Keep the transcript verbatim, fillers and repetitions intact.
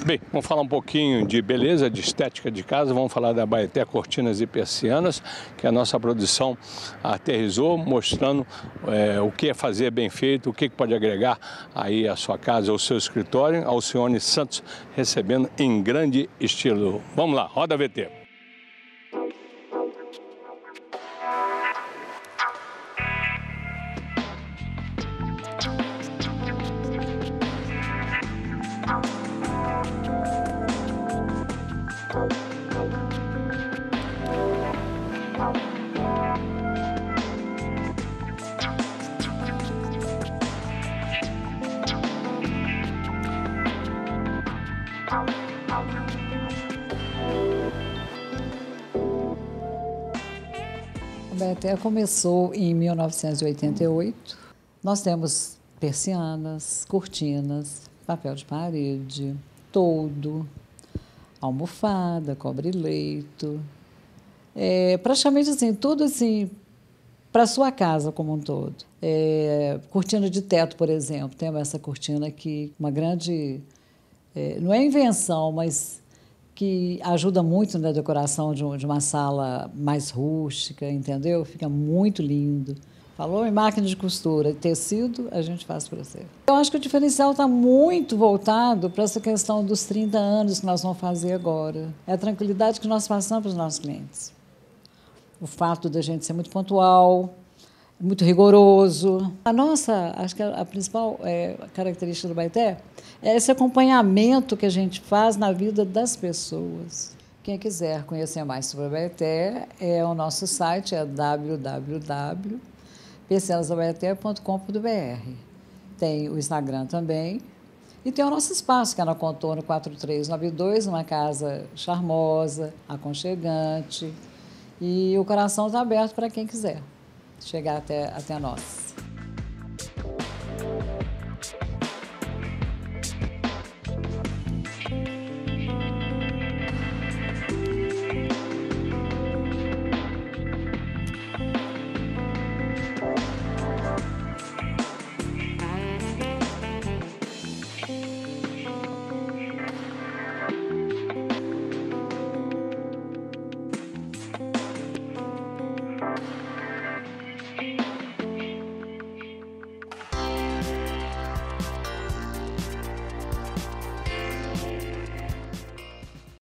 Bem, vamos falar um pouquinho de beleza, de estética de casa, vamos falar da Abaeté Cortinas e Persianas, que a nossa produção aterrissou, mostrando é, o que é fazer bem feito, o que pode agregar aí à sua casa, ao seu escritório. Alcione Santos recebendo em grande estilo. Vamos lá, roda a V T. A Abaeté começou em mil novecentos e oitenta e oito. Nós temos persianas, cortinas, papel de parede, toldo, almofada, cobre-leito. É, praticamente assim, tudo assim, para a sua casa como um todo. É, cortina de teto, por exemplo, temos essa cortina aqui, uma grande, é, não é invenção, mas que ajuda muito na decoração de, um, de uma sala mais rústica, entendeu? Fica muito lindo. Falou em máquina de costura, tecido, a gente faz para você. Eu acho que o diferencial está muito voltado para essa questão dos trinta anos que nós vamos fazer agora. É a tranquilidade que nós passamos para os nossos clientes. O fato da gente ser muito pontual, muito rigoroso. A nossa, acho que a principal é, característica do Abaeté é esse acompanhamento que a gente faz na vida das pessoas. Quem quiser conhecer mais sobre a Abaeté, é o nosso site, é w w w ponto persianas abaeté ponto com ponto b r. Tem o Instagram também. E tem o nosso espaço, que é na Contorno quatro três nove dois, uma casa charmosa, aconchegante. E o coração está aberto para quem quiser chegar até, até nós.